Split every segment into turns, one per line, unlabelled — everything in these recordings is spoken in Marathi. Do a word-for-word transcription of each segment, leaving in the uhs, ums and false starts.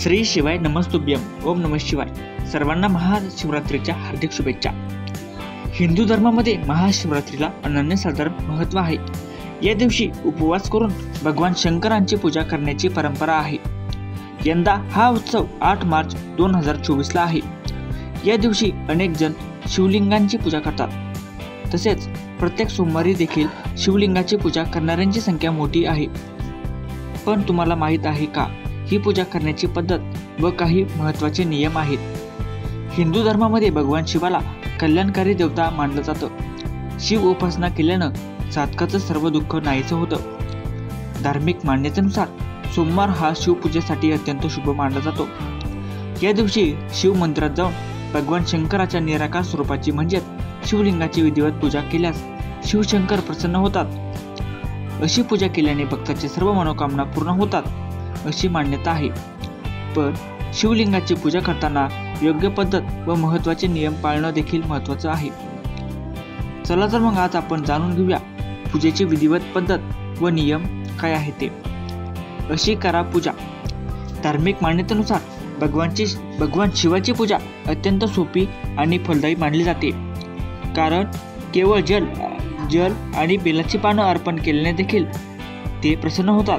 श्री शिवाय नमस्तुभ्यम. ओम नमः शिवाय. सर्वांना महाशिवरात्रीच्या हार्दिक शुभेच्छा. हिंदू धर्मामध्ये महाशिवरात्रीला अनन्यसाधारण महत्त्व आहे. या दिवशी उपवास करून भगवान शंकरांची पूजा करण्याची परंपरा आहे. यंदा हा उत्सव आठ मार्च दोन हजार चोवीसला आहे. या दिवशी अनेक जण शिवलिंगांची पूजा करतात. तसेच प्रत्येक सोमवारी देखील शिवलिंगाची पूजा करणाऱ्यांची संख्या मोठी आहे. पण तुम्हाला माहीत आहे का, ही पूजा करण्याची पद्धत व काही महत्त्वाचे नियम आहेत. हिंदू धर्मामध्ये भगवान शिवाला कल्याणकारी देवता मानलं जातं. शिव उपासना केल्यानं साधकाचं सर्व दुःख नाहीसं होतं. धार्मिक मान्यतेनुसार सोमवार हा शिवपूजेसाठी अत्यंत शुभ मानला जातो. या दिवशी शिव मंदिरात जाऊन भगवान शंकराच्या निराकार स्वरूपाची म्हणजेच शिवलिंगाची विधिवत पूजा केल्यास शिवशंकर प्रसन्न होतात. अशी पूजा केल्याने भक्ताची सर्व मनोकामना पूर्ण होतात अशी मान्यता आहे. पण शिवलिंगाची पूजा करताना योग्य पद्धत व महत्त्वाचे नियम पाळणं देखील महत्त्वाचं आहे. चला तर मग आज आपण जाणून घेऊया पूजेची विधिवत पद्धत व नियम काय आहे ते. अशी करा पूजा. धार्मिक मान्यतेनुसार भगवानची भगवान शिवाची पूजा अत्यंत सोपी आणि फलदायी मानली जाते. कारण केवळ जल जल आणि बेलाची पानं अर्पण केल्याने देखील ते प्रसन्न होतात.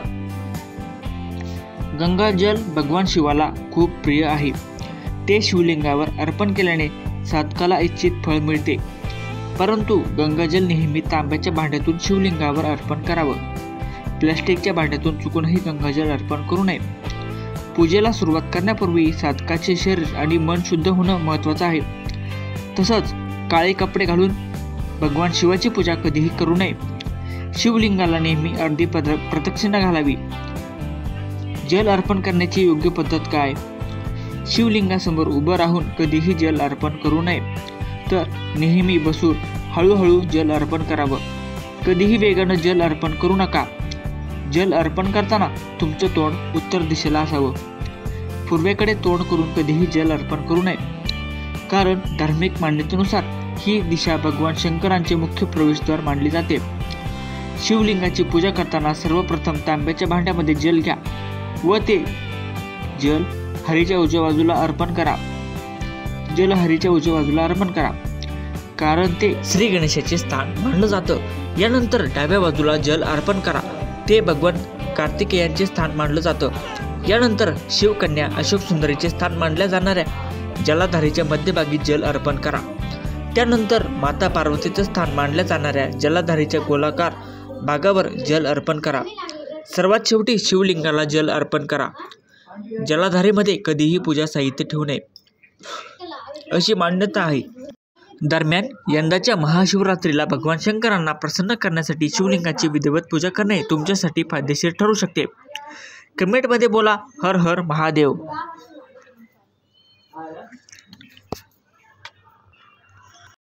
गंगा जल भगवान शिवाला खूप प्रिय आहे. ते शिवलिंगावर अर्पण केल्याने साधकाला इच्छित फळ मिळते. परंतु गंगाजल नेहमी तांब्याच्या भांड्यातून शिवलिंगावर अर्पण करावं. प्लास्टिकच्या भांड्यातून चुकूनही गंगाजल अर्पण करू नये. पूजेला सुरुवात करण्यापूर्वी साधकाचे शरीर आणि मन शुद्ध होणं महत्त्वाचं आहे. तसंच काळे कपडे घालून भगवान शिवाची पूजा कधीही करू नये. शिवलिंगाला नेहमी अर्धी पद प्रदक्षिणा घालावी. जल अर्पण करण्याची योग्य पद्धत काय? शिवलिंगासमोर उभं राहून कधीही जल अर्पण करू नये. तर नेहमी बसून हळूहळू जल अर्पण करावं. कधीही वेगानं जल अर्पण करू नका. जल अर्पण करताना तुमचं तोंड उत्तर दिशेला असावं. पूर्वेकडे तोंड करून कधीही जल अर्पण करू नये. कारण धार्मिक मान्यतेनुसार ही दिशा भगवान शंकरांचे मुख्य प्रवेशद्वार मानली जाते. शिवलिंगाची पूजा करताना सर्वप्रथम तांब्याच्या भांड्यामध्ये जल घ्या व ते जल हरीच्या उजव्या बाजूला अर्पण करा. जल हरीच्या उजव्या बाजूला अर्पण करा. कारण ते श्री गणेशाचे स्थान मानलं जातं. यानंतर डाव्या बाजूला जल अर्पण करा. ते भगवान कार्तिकेयांचे स्थान मानलं जातं. यानंतर शिवकन्या अशोक सुंदरीचे स्थान मानल्या जाणाऱ्या जलाधारीच्या मध्यभागी जल अर्पण करा. त्यानंतर माता पार्वतीचं स्थान मानल्या जाणाऱ्या जलाधारीच्या गोलाकार भागावर जल अर्पण करा. सर्वात शेवटी शिवलिंगाला जल अर्पण करा. जलाधारेमध्ये कधीही पूजा साहित्य ठेवू नये अशी मान्यता आहे. दरम्यान यंदाच्या महाशिवरात्रीला भगवान शंकरांना प्रसन्न करण्यासाठी शिवलिंगाची विधिवत पूजा करणे तुमच्यासाठी फायदेशीर ठरू शकते. कमेंटमध्ये बोला हर हर महादेव.